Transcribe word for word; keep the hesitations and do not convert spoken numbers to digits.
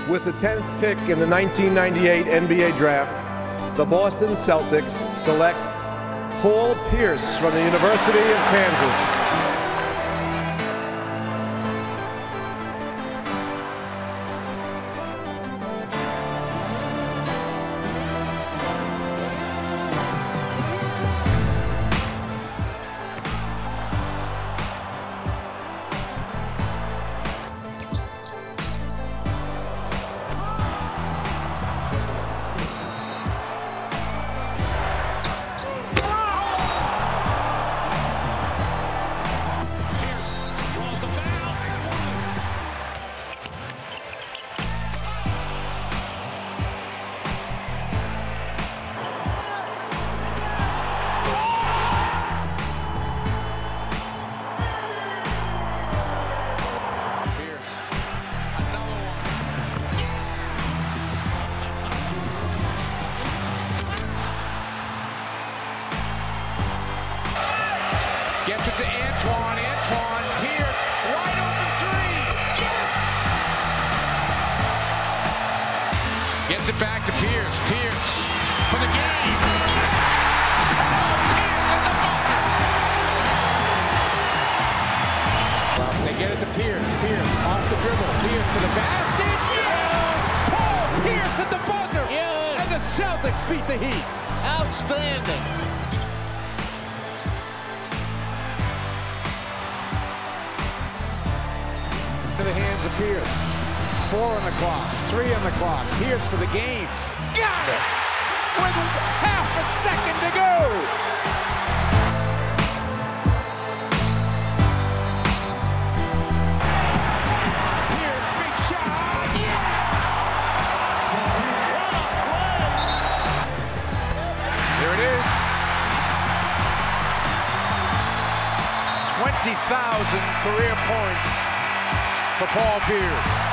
With the tenth pick in the nineteen ninety-eight N B A draft, the Boston Celtics select Paul Pierce from the University of Kansas. Gets it to Antoine. Antoine. Pierce. Wide open three. Yes! Gets it back to Pierce. Pierce for the game. Yes! Oh, Pierce at the buzzer. Well, they get it to Pierce. Pierce off the dribble. Pierce to the basket. Yes! Paul Pierce at the buzzer. Yes! And the Celtics beat the Heat. Outstanding. To the hands of Pierce. Four on the clock, three on the clock. Pierce for the game. Got it! With half a second to go. Pierce, big shot. Yeah! Here it is. twenty thousand career points for Paul Pierce.